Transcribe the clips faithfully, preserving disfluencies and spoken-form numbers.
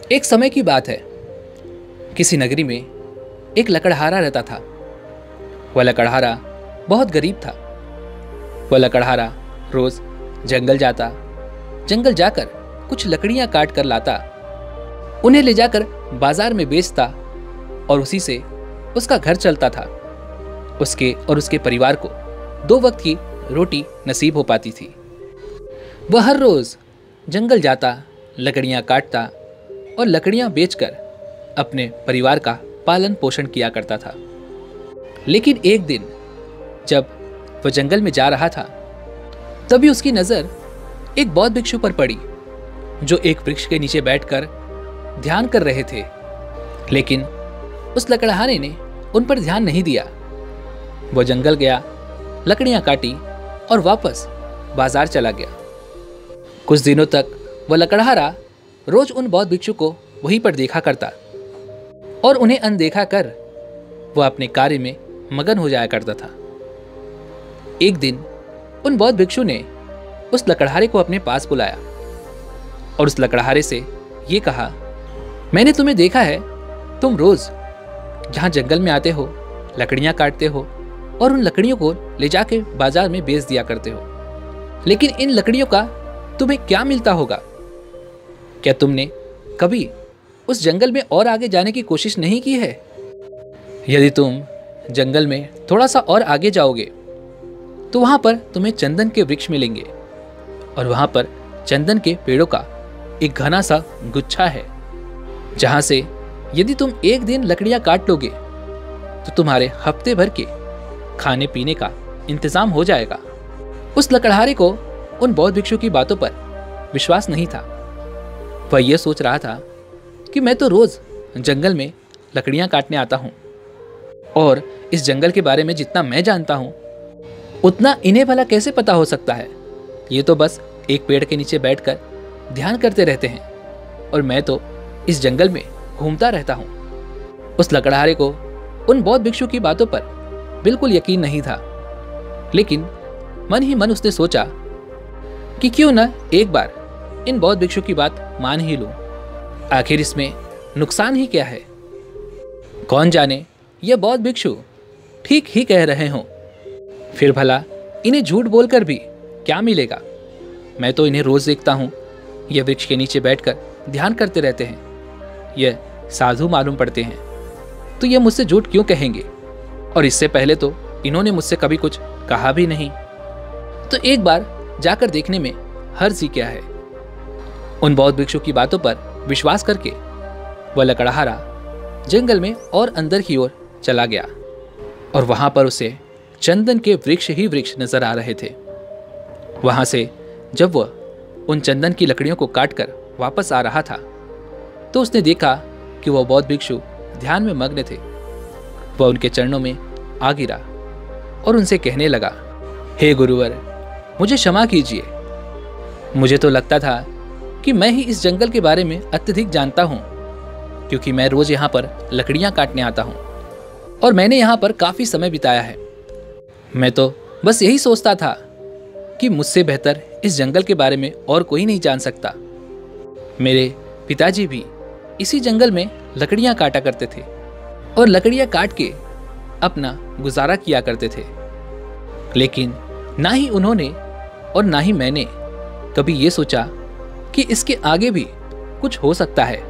एक समय की बात है। किसी नगरी में एक लकड़हारा रहता था। वह लकड़हारा बहुत गरीब था। वह लकड़हारा रोज जंगल जाता, जंगल जाकर कुछ लकड़ियां काट कर लाता, उन्हें ले जाकर बाजार में बेचता और उसी से उसका घर चलता था। उसके और उसके परिवार को दो वक्त की रोटी नसीब हो पाती थी। वह हर रोज जंगल जाता, लकड़ियां काटता और लकड़ियां बेचकर अपने परिवार का पालन पोषण किया करता था। लेकिन एक दिन जब वह जंगल में जा रहा था, तभी उसकी नजर एक बौद्ध भिक्षु पर पड़ी, जो एक वृक्ष के नीचे बैठकर ध्यान कर रहे थे। लेकिन उस लकड़हारे ने उन पर ध्यान नहीं दिया। वह जंगल गया, लकड़ियां काटी और वापस बाजार चला गया। कुछ दिनों तक वह लकड़हारा रोज उन बौद्ध भिक्षु को वहीं पर देखा करता और उन्हें अनदेखा कर वह अपने कार्य में मगन हो जाया करता था। एक दिन उन बौद्ध भिक्षु ने उस लकड़हारे को अपने पास बुलाया और उस लकड़हारे से ये कहा, मैंने तुम्हें देखा है, तुम रोज जहां जंगल में आते हो, लकड़ियां काटते हो और उन लकड़ियों को ले जाके बाजार में बेच दिया करते हो। लेकिन इन लकड़ियों का तुम्हें क्या मिलता होगा? क्या तुमने कभी उस जंगल में और आगे जाने की कोशिश नहीं की है? यदि तुम जंगल में थोड़ा सा और आगे जाओगे तो वहां पर तुम्हें चंदन के वृक्ष मिलेंगे और वहां पर चंदन के पेड़ों का एक घना सा गुच्छा है, जहां से यदि तुम एक दिन लकड़ियां काट लोगे तो तुम्हारे हफ्ते भर के खाने पीने का इंतजाम हो जाएगा। उस लकड़हारे को उन बौद्ध भिक्षु की बातों पर विश्वास नहीं था। वह यह सोच रहा था कि मैं तो रोज जंगल में लकड़ियां काटने आता हूं और इस जंगल के बारे में जितना मैं जानता हूं उतना इन्हें भला कैसे पता हो सकता है। ये तो बस एक पेड़ के नीचे बैठकर ध्यान करते रहते हैं और मैं तो इस जंगल में घूमता रहता हूं। उस लकड़हारे को उन बौद्ध भिक्षु की बातों पर बिल्कुल यकीन नहीं था। लेकिन मन ही मन उसने सोचा कि क्यों न एक बार इन बौद्ध भिक्षु की बात मान ही लूं। आखिर इसमें नुकसान ही क्या है? कौन जाने ये बौद्ध भिक्षु ठीक ही कह रहे हों। फिर भला इन्हें झूठ बोलकर भी क्या मिलेगा? मैं तो इन्हें रोज देखता हूं, ये वृक्ष के नीचे बैठकर ध्यान करते रहते हैं। यह साधु मालूम पड़ते हैं, तो ये मुझसे झूठ क्यों कहेंगे? और इससे पहले तो इन्होंने मुझसे कभी कुछ कहा भी नहीं। तो एक बार जाकर देखने में हर्ज ही क्या है? उन बौद्ध भिक्षु की बातों पर विश्वास करके वह लकड़हारा जंगल में और अंदर की ओर चला गया और वहां पर उसे चंदन के वृक्ष ही वृक्ष नजर आ रहे थे। वहां से जब वह उन चंदन की लकड़ियों को काटकर वापस आ रहा था तो उसने देखा कि वह बौद्ध भिक्षु ध्यान में मग्न थे। वह उनके चरणों में आ गिरा और उनसे कहने लगा, हे गुरुवर, मुझे क्षमा कीजिए। मुझे तो लगता था कि मैं ही इस जंगल के बारे में अत्यधिक जानता हूं, क्योंकि मैं रोज यहाँ पर लकड़ियां काटने आता हूं और मैंने यहाँ पर काफी समय बिताया है। मैं तो बस यही सोचता था कि मुझसे बेहतर इस जंगल के बारे में और कोई नहीं जान सकता। मेरे पिताजी भी इसी जंगल में लकड़ियां काटा करते थे और लकड़ियां काट के अपना गुजारा किया करते थे। लेकिन ना ही उन्होंने और ना ही मैंने कभी ये सोचा कि इसके आगे भी कुछ हो सकता है।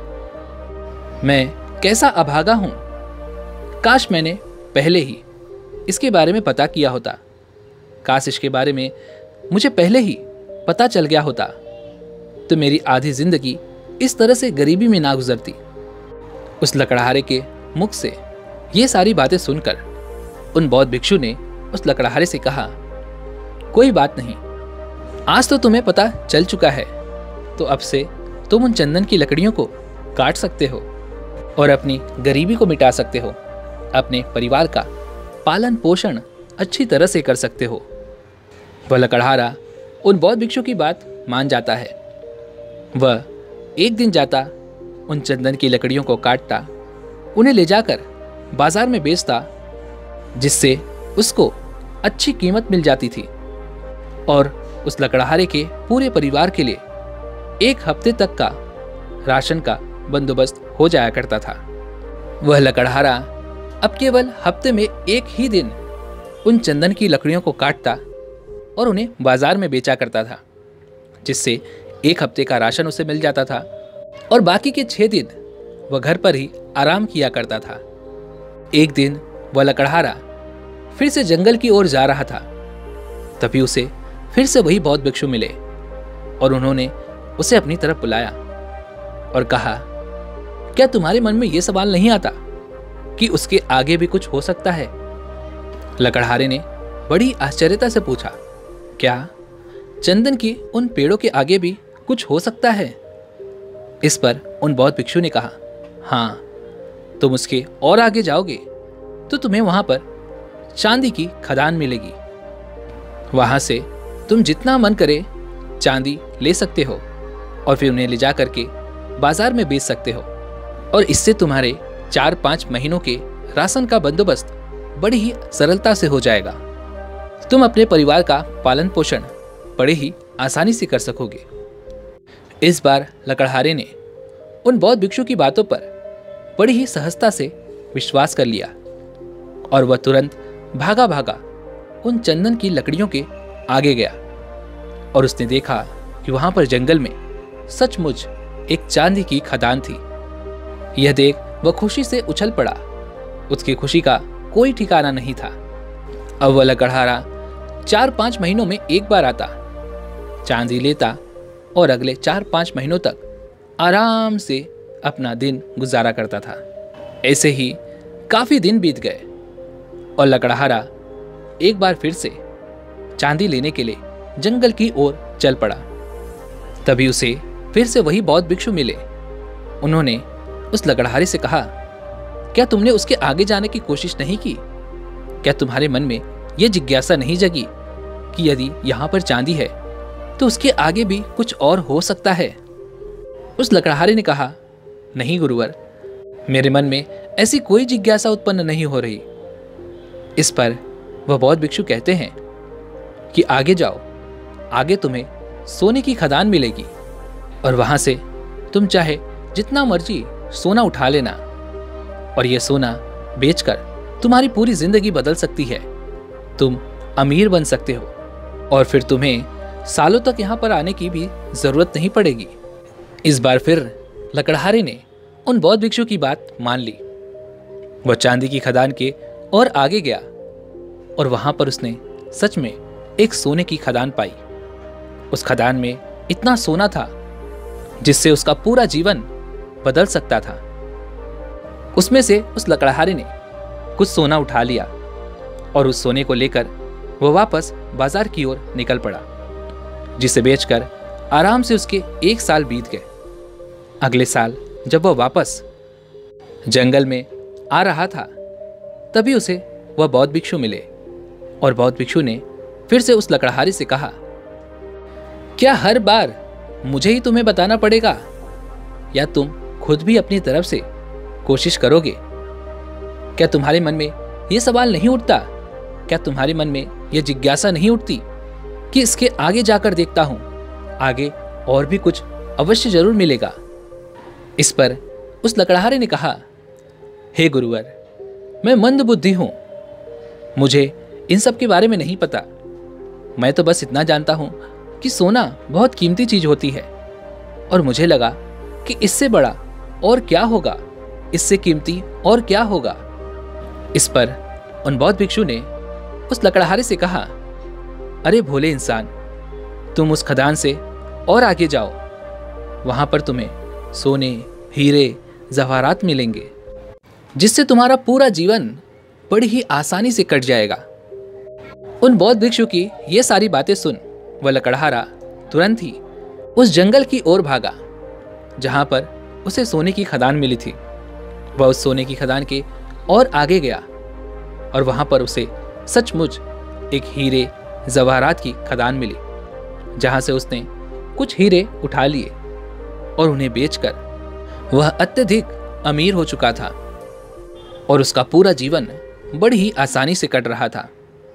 मैं कैसा अभागा हूं। काश मैंने पहले ही इसके बारे में पता किया होता। काश इसके बारे में मुझे पहले ही पता चल गया होता तो मेरी आधी जिंदगी इस तरह से गरीबी में ना गुजरती। उस लकड़हारे के मुख से ये सारी बातें सुनकर उन बौद्ध भिक्षु ने उस लकड़हारे से कहा, कोई बात नहीं, आज तो तुम्हें पता चल चुका है, तो अब से तुम उन चंदन की लकड़ियों को काट सकते हो और अपनी गरीबी को मिटा सकते हो। अपने परिवार का पालन पोषण अच्छी तरह से कर सकते हो। वह लकड़हारा उन बौद्ध भिक्षु की बात मान जाता है। वह एक दिन जाता, उन चंदन की लकड़ियों को काटता, उन्हें ले जाकर बाजार में बेचता, जिससे उसको अच्छी कीमत मिल जाती थी और उस लकड़हारे के पूरे परिवार के लिए एक हफ्ते तक का राशन का बंदोबस्त हो जाया करता था। वह लकड़हारा अब केवल हफ्ते में एक ही दिन उन चंदन की लकड़ियों को काटता और उन्हें बाजार में बेचा करता था, जिससे एक हफ्ते का राशन उसे मिल जाता था और बाकी के छह दिन वह घर पर ही आराम किया करता था। एक दिन वह लकड़हारा फिर से जंगल की ओर जा रहा था। तभी उसे फिर से वही बौद्ध भिक्षु मिले और उन्होंने उसे अपनी तरफ बुलाया और कहा, क्या तुम्हारे मन में यह सवाल नहीं आता कि उसके आगे भी कुछ हो सकता है? लकड़हारे ने बड़ी आश्चर्यता से पूछा, क्या चंदन के उन पेड़ों के आगे भी कुछ हो सकता है? इस पर उन बौद्ध भिक्षु ने कहा, हाँ, तुम उसके और आगे जाओगे तो तुम्हें वहां पर चांदी की खदान मिलेगी। वहां से तुम जितना मन करे चांदी ले सकते हो और फिर उन्हें ले जा करके बाजार में बेच सकते हो और इससे तुम्हारे चार पांच महीनों के राशन का बंदोबस्त बड़ी ही सरलता से हो जाएगा। तुम अपने परिवार का पालन पोषण बड़े ही आसानी से कर सकोगे। इस बार लकड़हारे ने उन बौद्ध भिक्षु की बातों पर बड़ी ही सहजता से विश्वास कर लिया और वह तुरंत भागा भागा उन चंदन की लकड़ियों के आगे गया और उसने देखा कि वहां पर जंगल में सचमुच एक चांदी की खदान थी। यह देख वह खुशी से उछल पड़ा। उसकी खुशी का कोई ठिकाना नहीं था। अब वह लकड़हारा चार पांच महीनों में एक बार आता, चांदी लेता और अगले चार पांच महीनों तक आराम से अपना दिन गुजारा करता था। ऐसे ही काफी दिन बीत गए और लकड़हारा एक बार फिर से चांदी लेने के लिए जंगल की ओर चल पड़ा। तभी उसे फिर से वही बौद्ध भिक्षु मिले। उन्होंने उस लकड़हारे से कहा, क्या तुमने उसके आगे जाने की कोशिश नहीं की? क्या तुम्हारे मन में यह जिज्ञासा नहीं जगी कि यदि यहां पर चांदी है तो उसके आगे भी कुछ और हो सकता है? उस लकड़हारे ने कहा, नहीं गुरुवर, मेरे मन में ऐसी कोई जिज्ञासा उत्पन्न नहीं हो रही। इस पर वह बौद्ध भिक्षु कहते हैं कि आगे जाओ, आगे तुम्हें सोने की खदान मिलेगी और वहां से तुम चाहे जितना मर्जी सोना उठा लेना और यह सोना बेचकर तुम्हारी पूरी जिंदगी बदल सकती है। तुम अमीर बन सकते हो और फिर तुम्हें सालों तक यहां पर आने की भी जरूरत नहीं पड़ेगी। इस बार फिर लकड़हारे ने उन बौद्ध भिक्षु की बात मान ली। वह चांदी की खदान के और आगे गया और वहां पर उसने सच में एक सोने की खदान पाई। उस खदान में इतना सोना था जिससे उसका पूरा जीवन बदल सकता था। उसमें से उस लकड़हारे ने कुछ सोना उठा लिया और उस सोने को लेकर वह वापस बाजार की ओर निकल पड़ा, जिसे बेचकर आराम से उसके एक साल बीत गए। अगले साल जब वह वापस जंगल में आ रहा था तभी उसे वह बौद्ध भिक्षु मिले और बौद्ध भिक्षु ने फिर से उस लकड़हारे से कहा, क्या हर बार मुझे ही तुम्हें बताना पड़ेगा या तुम खुद भी अपनी तरफ से कोशिश करोगे? क्या तुम्हारे मन में यह सवाल नहीं उठता, क्या तुम्हारे मन में यह जिज्ञासा नहीं उठती कि इसके आगे जाकर देखता हूं, आगे और भी कुछ अवश्य जरूर मिलेगा? इस पर उस लकड़हारे ने कहा, हे गुरुवर, मैं मंद बुद्धि हूं, मुझे इन सब के बारे में नहीं पता। मैं तो बस इतना जानता हूं कि सोना बहुत कीमती चीज होती है और मुझे लगा कि इससे बड़ा और क्या होगा, इससे कीमती और क्या होगा। इस पर उन बौद्ध भिक्षु ने उस लकड़हारे से कहा, अरे भोले इंसान, तुम उस खदान से और आगे जाओ, वहां पर तुम्हें सोने, हीरे, जवाहरात मिलेंगे जिससे तुम्हारा पूरा जीवन बड़ी ही आसानी से कट जाएगा। उन बौद्ध भिक्षु की ये सारी बातें सुन वह लकड़हारा तुरंत ही उस जंगल की ओर भागा जहां पर उसे सोने की खदान मिली थी। वह उस सोने की खदान के और आगे गया और वहां पर उसे सचमुच एक हीरे जवाहरात की खदान मिली, जहां से उसने कुछ हीरे उठा लिए और उन्हें बेचकर वह अत्यधिक अमीर हो चुका था और उसका पूरा जीवन बड़ी ही आसानी से कट रहा था।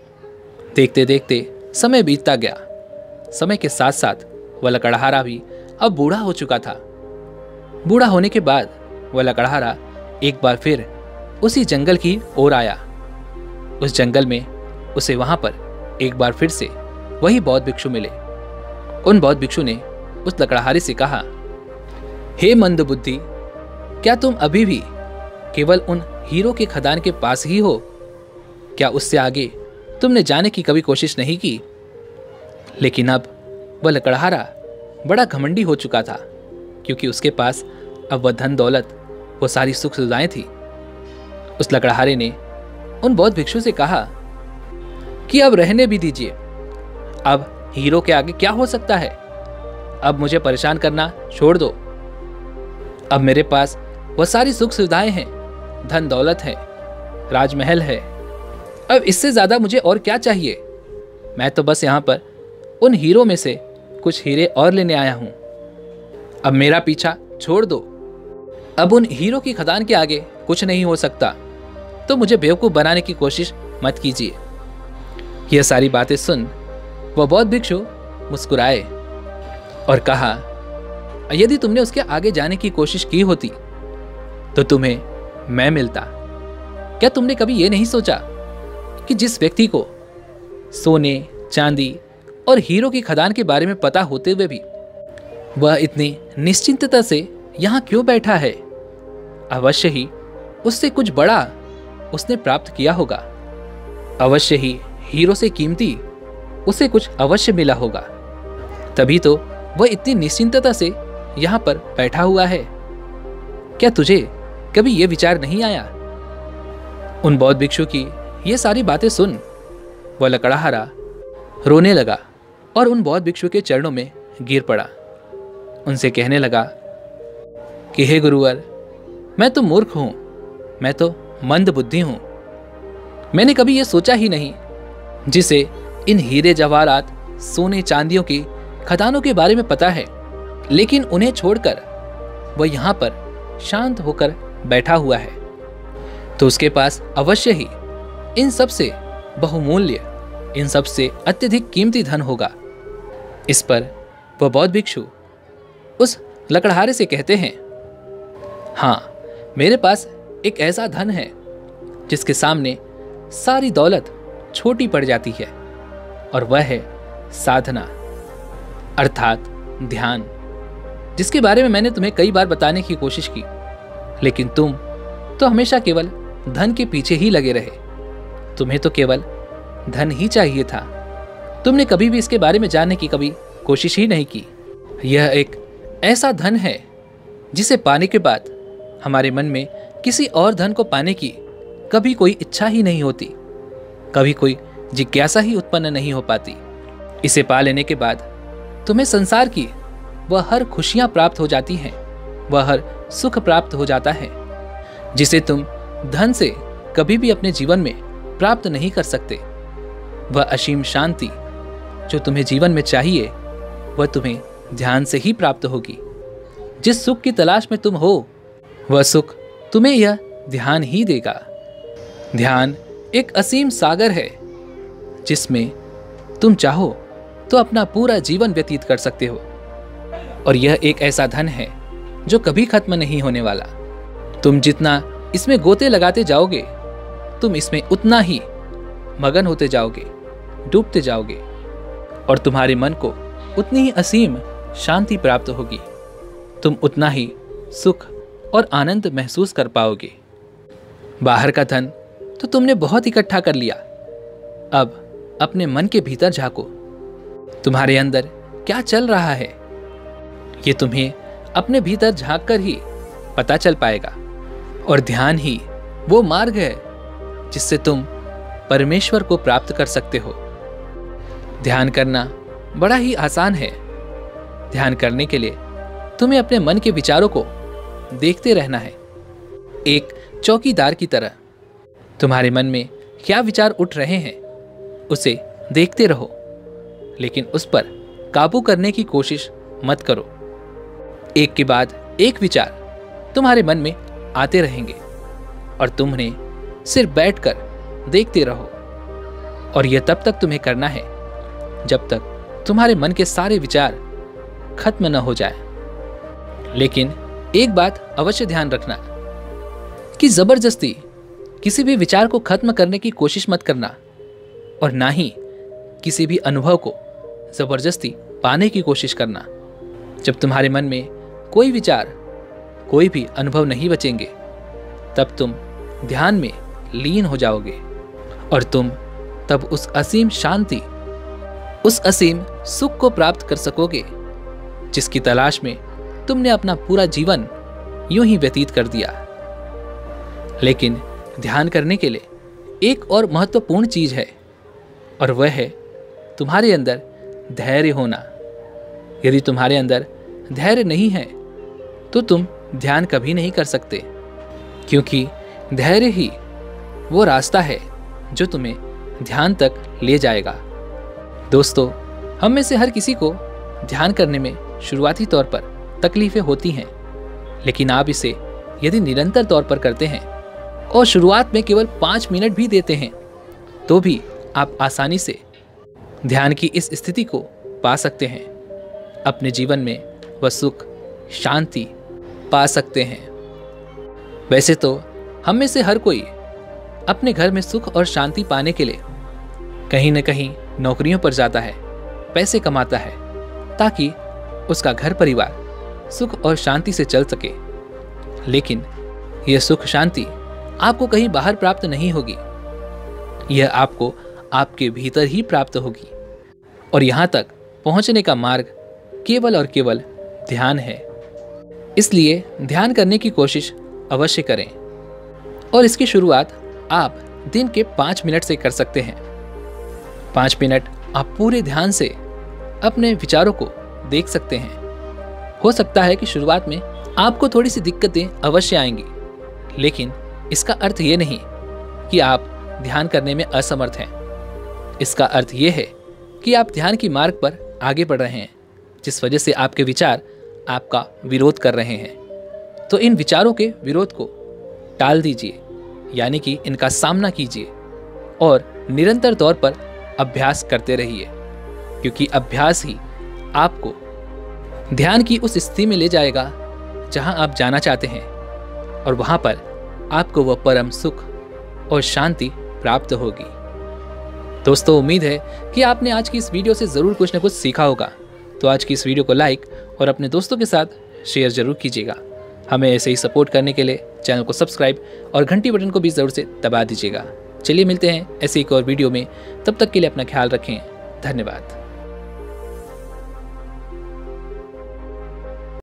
देखते देखते समय बीतता गया। समय के साथ साथ वह लकड़हारा भी अब बूढ़ा हो चुका था। बूढ़ा होने के बाद वह लकड़हारा एक बार फिर उसी जंगल की ओर आया। उस जंगल में उसे वहां पर एक बार फिर से वही बौद्ध भिक्षु मिले। उन बौद्ध भिक्षु ने उस लकड़हारे से कहा, हे मंदबुद्धि, क्या तुम अभी भी केवल उन हीरो के खदान के पास ही हो? क्या उससे आगे तुमने जाने की कभी कोशिश नहीं की? लेकिन अब वह लकड़हारा बड़ा घमंडी हो चुका था, क्योंकि उसके पास अब वह धन दौलत, वो सारी सुख सुविधाएं थी। उस लकड़हारे ने उन बौद्ध भिक्षु से कहा कि अब रहने भी दीजिए, अब हीरो के आगे क्या हो सकता है? अब मुझे परेशान करना छोड़ दो। अब मेरे पास वह सारी सुख सुविधाएं हैं, धन दौलत है, राजमहल है। अब इससे ज्यादा मुझे और क्या चाहिए? मैं तो बस यहाँ पर उन हीरो में से कुछ हीरे और लेने आया हूं। अब मेरा पीछा छोड़ दो। अब उन हीरो की खदान के आगे कुछ नहीं हो सकता, तो मुझे बेवकूफ बनाने की कोशिश मत कीजिए। यह सारी बातें सुन वह बौद्ध भिक्षु मुस्कुराए और कहा, यदि तुमने उसके आगे जाने की कोशिश की होती तो तुम्हें मैं मिलता। क्या तुमने कभी यह नहीं सोचा कि जिस व्यक्ति को सोने, चांदी और हीरो की खदान के बारे में पता होते हुए भी वह इतनी निश्चिंतता से यहाँ क्यों बैठा है? अवश्य ही उससे कुछ बड़ा उसने प्राप्त किया होगा। अवश्य ही हीरो से कीमती उसे कुछ अवश्य मिला होगा, तभी तो वह इतनी निश्चिंतता से यहाँ पर बैठा हुआ है। क्या तुझे कभी यह विचार नहीं आया? उन बौद्ध भिक्षु की ये सारी बातें सुन वह लकड़हारा रोने लगा और उन बौद्ध भिक्षु के चरणों में गिर पड़ा। उनसे कहने लगा कि हे गुरुवर, मैं तो मूर्ख हूं, मैं तो मंद बुद्धि हूं। मैंने कभी यह सोचा ही नहीं, जिसे इन हीरे जवाहरात, सोने चांदियों की खदानों के बारे में पता है, लेकिन उन्हें छोड़कर वह यहाँ पर शांत होकर बैठा हुआ है, तो उसके पास अवश्य ही इन सब से बहुमूल्य, इन सब से अत्यधिक कीमती धन होगा। इस पर वह बौद्ध भिक्षु उस लकड़हारे से कहते हैं, हाँ, मेरे पास एक ऐसा धन है जिसके सामने सारी दौलत छोटी पड़ जाती है, और वह है साधना, अर्थात ध्यान, जिसके बारे में मैंने तुम्हें कई बार बताने की कोशिश की, लेकिन तुम तो हमेशा केवल धन के पीछे ही लगे रहे। तुम्हें तो केवल धन ही चाहिए था, तुमने कभी भी इसके बारे में जानने की कभी कोशिश ही नहीं की। यह एक ऐसा धन है जिसे पाने के बाद हमारे मन में किसी और धन को पाने की कभी कोई इच्छा ही नहीं होती, कभी कोई जिज्ञासा ही उत्पन्न नहीं हो पाती। इसे पा लेने के बाद तुम्हें संसार की वह हर खुशियां प्राप्त हो जाती हैं, वह हर सुख प्राप्त हो जाता है जिसे तुम धन से कभी भी अपने जीवन में प्राप्त नहीं कर सकते। वह असीम शांति जो तुम्हें जीवन में चाहिए, वह तुम्हें ध्यान से ही प्राप्त होगी। जिस सुख की तलाश में तुम हो, वह सुख तुम्हें यह ध्यान ही देगा। ध्यान एक असीम सागर है जिसमें तुम चाहो तो अपना पूरा जीवन व्यतीत कर सकते हो, और यह एक ऐसा धन है जो कभी खत्म नहीं होने वाला। तुम जितना इसमें गोते लगाते जाओगे, तुम इसमें उतना ही मगन होते जाओगे, डूबते जाओगे, और तुम्हारे मन को उतनी ही असीम शांति प्राप्त होगी। तुम उतना ही सुख और आनंद महसूस कर पाओगे। बाहर का धन तो तुमने बहुत इकट्ठा कर लिया, अब अपने मन के भीतर झांको, तुम्हारे अंदर क्या चल रहा है ये तुम्हें अपने भीतर झांक कर ही पता चल पाएगा। और ध्यान ही वो मार्ग है जिससे तुम परमेश्वर को प्राप्त कर सकते हो। ध्यान करना बड़ा ही आसान है। ध्यान करने के लिए तुम्हें अपने मन के विचारों को देखते रहना है, एक चौकीदार की तरह। तुम्हारे मन में क्या विचार उठ रहे हैं उसे देखते रहो, लेकिन उस पर काबू करने की कोशिश मत करो। एक के बाद एक विचार तुम्हारे मन में आते रहेंगे और तुम उन्हें सिर्फ बैठकर देखते रहो, और यह तब तक तुम्हें करना है जब तक तुम्हारे मन के सारे विचार खत्म न हो जाए। लेकिन एक बात अवश्य ध्यान रखना कि जबरदस्ती किसी भी विचार को खत्म करने की कोशिश मत करना और ना ही किसी भी अनुभव को जबरदस्ती पाने की कोशिश करना। जब तुम्हारे मन में कोई विचार, कोई भी अनुभव नहीं बचेंगे, तब तुम ध्यान में लीन हो जाओगे और तुम तब उस असीम शांति, उस असीम सुख को प्राप्त कर सकोगे जिसकी तलाश में तुमने अपना पूरा जीवन यूं ही व्यतीत कर दिया। लेकिन ध्यान करने के लिए एक और महत्वपूर्ण चीज है और वह है तुम्हारे अंदर धैर्य होना। यदि तुम्हारे अंदर धैर्य नहीं है तो तुम ध्यान कभी नहीं कर सकते, क्योंकि धैर्य ही वो रास्ता है जो तुम्हें ध्यान तक ले जाएगा। दोस्तों, हम में से हर किसी को ध्यान करने में शुरुआती तौर पर तकलीफें होती हैं, लेकिन आप इसे यदि निरंतर तौर पर करते हैं और शुरुआत में केवल पाँच मिनट भी देते हैं तो भी आप आसानी से ध्यान की इस स्थिति को पा सकते हैं। अपने जीवन में वह सुख, शांति पा सकते हैं। वैसे तो हम में से हर कोई अपने घर में सुख और शांति पाने के लिए कहीं न कहीं नौकरियों पर जाता है, पैसे कमाता है, ताकि उसका घर परिवार सुख और शांति से चल सके। लेकिन यह सुख शांति आपको कहीं बाहर प्राप्त नहीं होगी, यह आपको आपके भीतर ही प्राप्त होगी। और यहाँ तक पहुँचने का मार्ग केवल और केवल ध्यान है। इसलिए ध्यान करने की कोशिश अवश्य करें और इसकी शुरुआत आप दिन के पाँच मिनट से कर सकते हैं। पाँच मिनट आप पूरे ध्यान से अपने विचारों को देख सकते हैं। हो सकता है कि शुरुआत में आपको थोड़ी सी दिक्कतें अवश्य आएंगी, लेकिन इसका अर्थ ये नहीं कि आप ध्यान करने में असमर्थ हैं। इसका अर्थ ये है कि आप ध्यान की मार्ग पर आगे बढ़ रहे हैं, जिस वजह से आपके विचार आपका विरोध कर रहे हैं। तो इन विचारों के विरोध को टाल दीजिए, यानी कि इनका सामना कीजिए और निरंतर तौर पर अभ्यास करते रहिए, क्योंकि अभ्यास ही आपको ध्यान की उस स्थिति में ले जाएगा जहां आप जाना चाहते हैं, और वहां पर आपको वह परम सुख और शांति प्राप्त होगी। दोस्तों, उम्मीद है कि आपने आज की इस वीडियो से ज़रूर कुछ न कुछ सीखा होगा। तो आज की इस वीडियो को लाइक और अपने दोस्तों के साथ शेयर जरूर कीजिएगा। हमें ऐसे ही सपोर्ट करने के लिए चैनल को सब्सक्राइब और घंटी बटन को भी ज़रूर से दबा दीजिएगा। चलिए मिलते हैं ऐसे एक और वीडियो में, तब तक के लिए अपना ख्याल रखें। धन्यवाद।